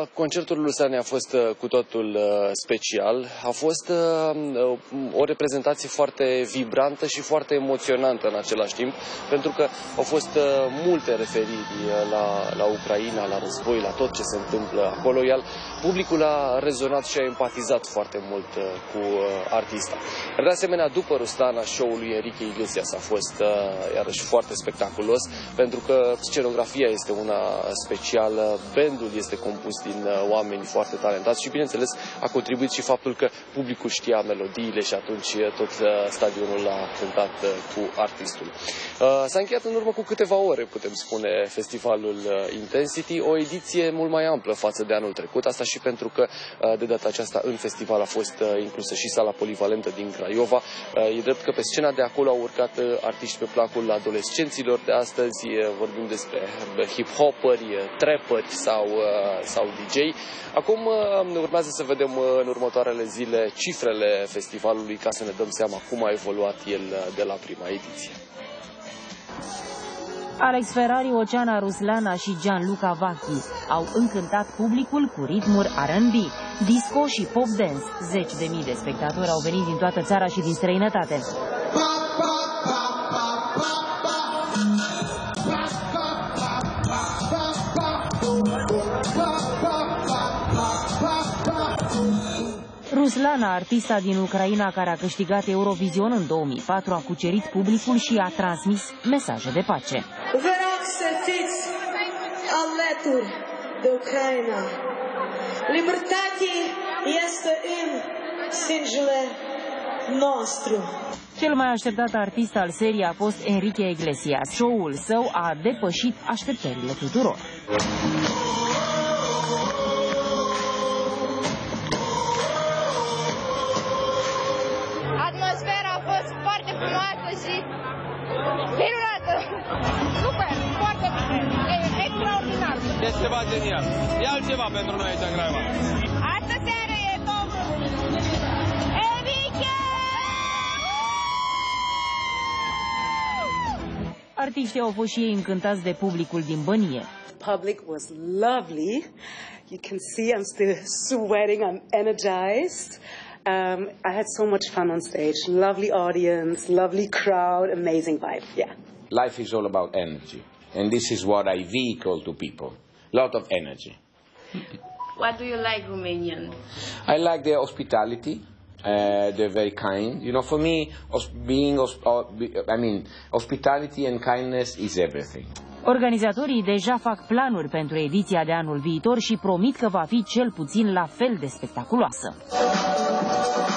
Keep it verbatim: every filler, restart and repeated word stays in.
concertul lui Sani a fost cu totul special. A fost o reprezentație foarte vibrantă și foarte emoționantă în același timp, pentru că au fost multe referiri la, la Ucraina, la război, la tot ce se întâmplă acolo, iar publicul a rezonat și a empatizat foarte mult cu artista. De asemenea, după Ruslana, show-ul lui Enrique Iglesias a fost iarăși foarte spectaculos, pentru că scenografia este una specială, bandul este compus din oameni foarte talentați și, bineînțeles, a contribuit și faptul că publicul știa melodiile și atunci tot stadionul a cântat cu artistul. S-a încheiat în urmă cu câteva ore, putem spune, festivalul Intensity, o ediție mult mai amplă față de anul trecut, asta și pentru că de data aceasta în festival a fost inclusă și sala polivalentă din Craiova. E drept că pe scena de acolo au urcat artiști pe placul adolescenților de astăzi, vorbim despre hip-hoperi, trapperi sau, sau D J. Acum urmează să vedem în următoarele zile cifrele festivalului ca să ne dăm seama cum a evoluat el de la prima ediție. Alex Ferrari, Oceana Ruslana și Gianluca Vacchi au încântat publicul cu ritmuri R and B, disco și pop dance. Zeci de mii de spectatori au venit din toată țara și din străinătate. Ruslana, artista din Ucraina care a câștigat Eurovision în două mii patru, a cucerit publicul și a transmis mesaje de pace. Vă rog să fiți alături de Ucraina. Libertate este în sângele nostru. Cel mai așteptat artist al seriei a fost Enrique Iglesias. Show-ul său a depășit așteptările tuturor. Atmosfera a fost foarte frumoasă și minunată! Super! Foarte bine! E extraordinar! Este ceva genial! E altceva pentru noi aici în Craiova. Asta seară e domnul Enrique! Artiștii au fost și ei încântați de publicul din Bănie. Public was lovely. You can see I'm still sweating. I'm energized. Um, I had so much fun on stage. Lovely audience, lovely crowd, amazing vibe. Yeah. Life is all about energy, and this is what I vehicle to people. Lot of energy. What do you like Romanian? I like their hospitality. Uh, they're very kind. You know, for me, being, I mean, hospitality and kindness is everything. Organizatorii deja fac planuri pentru ediția de anul viitor și promit că va fi cel puțin la fel de spectaculoasă.